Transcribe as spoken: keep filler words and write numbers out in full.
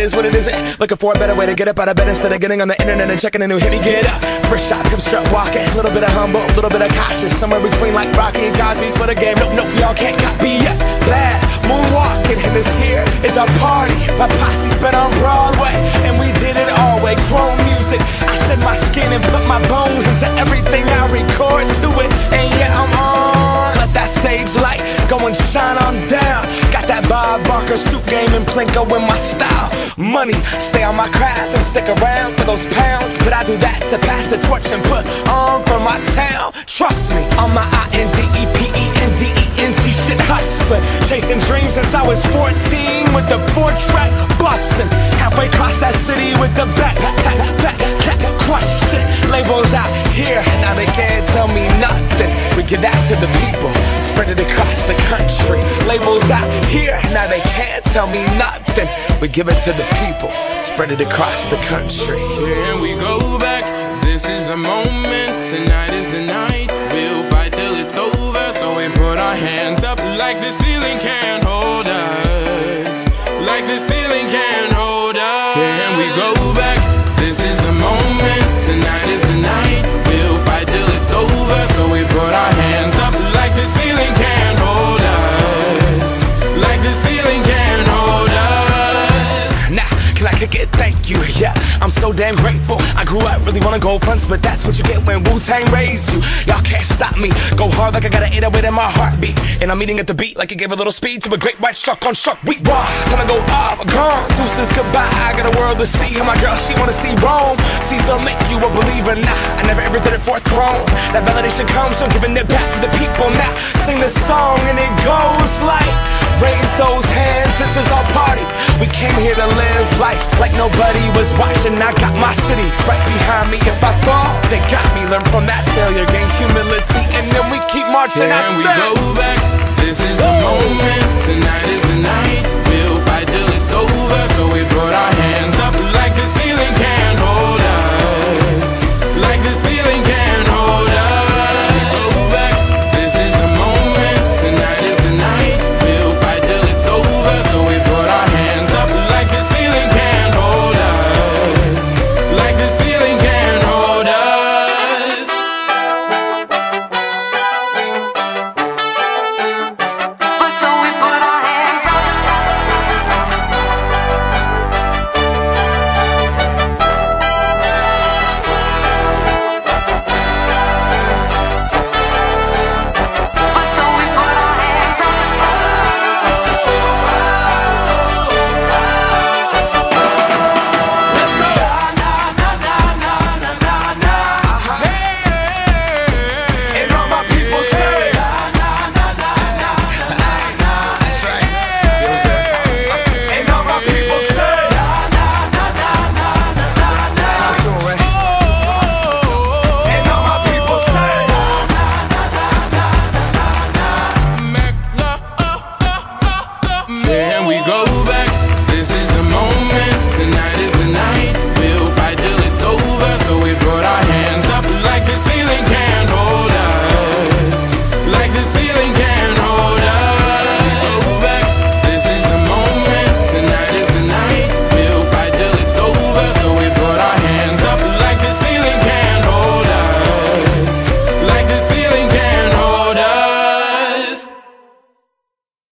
is what it isn't. Looking for a better way to get up out of bed instead of getting on the internet and checking a new hit. Me get up, first shot, come strut walking. A little bit of humble, a little bit of cautious. Somewhere between like Rocky and Cosby's for the game. Nope, nope, y'all can't copy yet. Glad moonwalking, and this here is our party. My posse's been on Broadway, and we did it all way. Chrome music, I shed my skin and put my bones into everything I record to it. And yeah, I'm on. Let that stage light go and shine on down. Got that Bob Barker suit game and Plinko in my style. Money, stay on my craft and stick around for those pounds. But I do that to pass the torch and put on for my town. Trust me, on my I N D E P E N D E N T shit hustling. Chasing dreams since I was fourteen with the four track bustin'. Halfway across that city with the back, back, back, back, crush shit. Labels out here, now they can't tell me nothing. We give that to the people, spread it across the country. Labels out here, now they can't tell me nothing. We give it to the people, spread it across the country. Here we go back, this is the moment, tonight is the night. We'll fight till it's over, so we put our hands up like the ceiling can't hold us. Like the ceiling can't hold us. Here we go back, this is the moment, tonight is the night. We'll fight till it's over, so we put our hands up like the ceiling can't hold us. Like the ceiling can't hold us. Nah, can I kick it? Thank you, yeah, I'm so damn grateful. I grew up really wanna go fronts, but that's what you get when Wu-Tang raised you. Y'all can't stop me, go hard like I got an eight oh eight in my heartbeat. And I'm eating at the beat like it gave a little speed to a great white shark on shark week. Raw, time to go up, gone, deuces goodbye. I got a world to see, and my girl, she wanna see Rome. Caesar make you a believer, nah, I never ever did it for a throne. That validation comes from giving it back to the people. Now, sing this song and it goes like, raise those hands, this is our party. We came here to live life like nobody was watching. I got my city right behind me. If I fall, they got me. Learn from that failure, gain humility, and then we keep marching. Here I we said, go